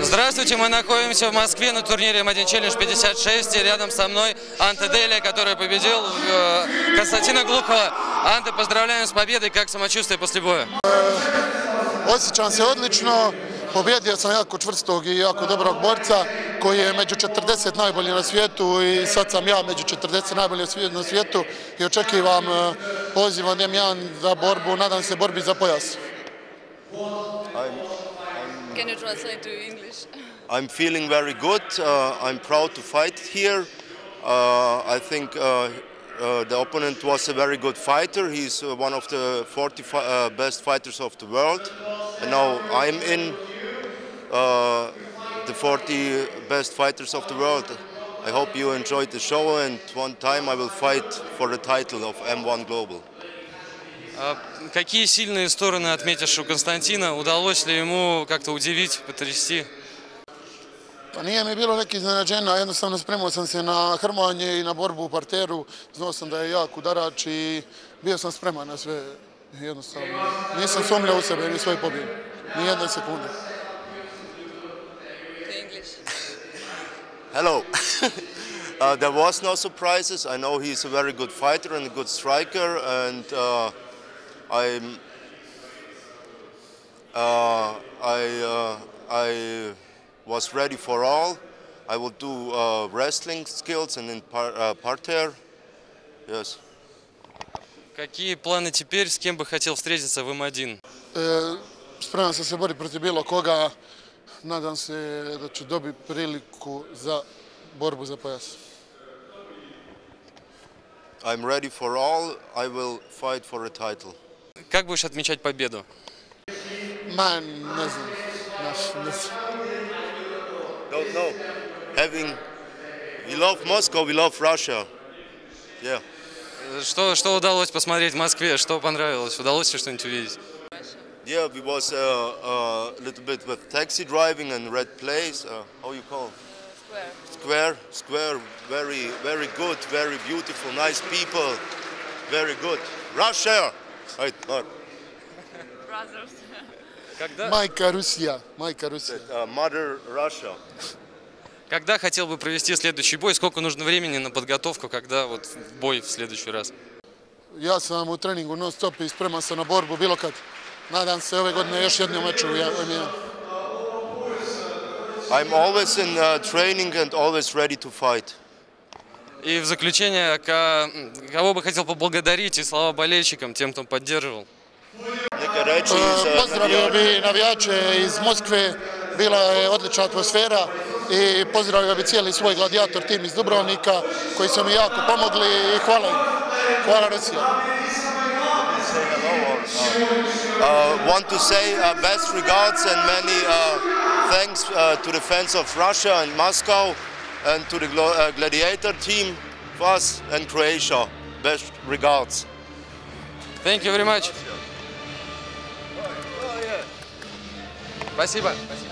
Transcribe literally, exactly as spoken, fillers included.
Здравствуйте, мы находимся в Москве на турнире эм один челлендж пятьдесят шесть, и рядом со мной Анте Делija, который победил э, Константина Глухова. Анте, поздравляем с победой, как самочувствие после боя? Osjećam se odlično, pobjedio sam jako čvrstog i jako dobrog borca koji je među četrdeset najboljih na svijetu i sad sam ja među četrdeset najboljih na svijetu i očekivam poziv od em jedan za borbu, nadam se borbi za pojas. Can you translate to English? I'm feeling very good. Uh, I'm proud to fight here. Uh, I think uh, uh, the opponent was a very good fighter. He's uh, one of the forty uh, best fighters of the world. And now I'm in uh, the forty best fighters of the world. I hope you enjoyed the show, and one time I will fight for the title of M one Global. Какие сильные стороны отметишь у Константина? Удалось ли ему как-то удивить, потрясти? Pa nije mi bilo neki iznenađenja, jednostavno spremao sam se na hrmanje i na borbu u parteru, znao sam da je jak udarač i bio sam spreman na sve, jednostavno. Nisam sumnjao u sebe ni svoj pobjed, ni jedne sekunde. Hello. uh, there was no surprises. I know he's a very good fighter and a good striker, and uh, I'm, uh, I, uh, I was ready for all. I will do uh, wrestling skills and in par uh, parterre. Yes. Какие планы теперь? С кем бы хотел встретиться в эм один? Spreman sam se boriti protiv bilo koga. Nadam se da ću dobiti priliku za borbu za pojas. I'm ready for all. I will fight for a title. Как будешь отмечать победу? Ma, ne znam. Ne znam. Don't know. Having, we love Moscow, we love Russia. Yeah. Что, что удалось посмотреть в Москве? Что понравилось? Удалось ли что-нибудь увидеть? Yeah, we was a uh, uh, little bit with taxi driving and red place. Uh, how you call? Square. Square. Square. Very, very good. Very beautiful. Nice people. Very good. Russia. Right. Brothers. Когда, Majka Rusija. Majka Rusija. Uh, mother Russia. когда хотел бы провести следующий бой? Сколько нужно времени на подготовку, когда вот бой в следующий раз? Ja sam u treningu non stop i spreman sam na borbu bilo kad. Nadam se ove godine još jednom meču u em jedan. I'm always in uh, training and always ready to fight. И в заключение, кого бы хотел поблагодарить и слова болельщикам, тем, кто поддерживал? Pozdravio bi navijače iz Moskve, bila je odlična atmosfera i pozdravio bi cijeli svoj gladijator tim iz Dubrovnika koji su mi jako pomogli i hvala im. Hvala Rusija. Uh, want to say uh, best regards and many uh, thanks uh, to the fans of Russia and Moscow and to the uh, gladiator team, us and Croatia. Best regards. Thank you very much. Спасибо.